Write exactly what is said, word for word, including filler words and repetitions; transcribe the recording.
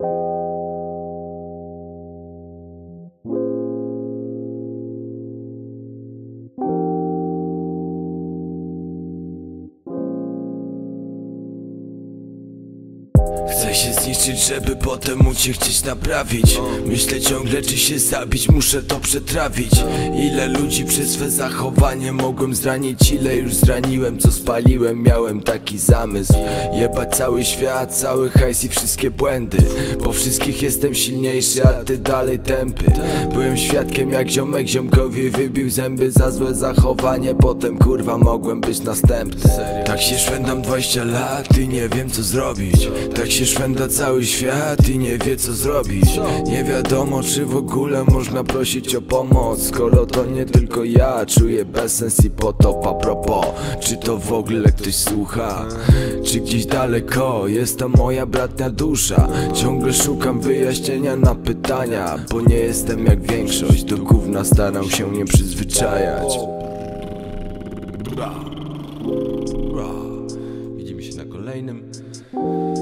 Chcę się zniszczyć, żeby potem móc się chcieć naprawić. Myślę ciągle, czy się zabić, muszę to przetrawić. Ile ludzi przez swe zachowanie mogłem zranić, ile już zraniłem, co spaliłem. Miałem taki zamysł, jebać cały świat, cały hajs i wszystkie błędy. Po wszystkich jestem silniejszy, a ty dalej tępy. Byłem świadkiem, jak ziomek ziomkowi wybił zęby za złe zachowanie. Potem kurwa mogłem być następny. Tak się szwendam dwadzieścia lat i nie wiem co zrobić. Tak się szwenda cały świat i nie wie co zrobić. Nie wiadomo, czy w ogóle można prosić o pomoc, skoro to nie tylko ja czuję bezsens i potop. A propos, czy to w ogóle ktoś słucha? Czy gdzieś daleko jest ta moja bratnia dusza? Ciągle szukam wyjaśnienia na pytania, bo nie jestem jak większość, do gówna staram się nie przyzwyczajać. Widzimy się na kolejnym.